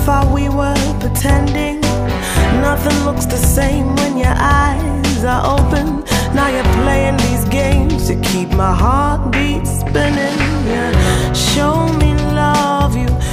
thought we were pretending. Nothing looks the same when your eyes are open. Now you're playing these games to keep my heartbeat spinning. Yeah. Show me love, you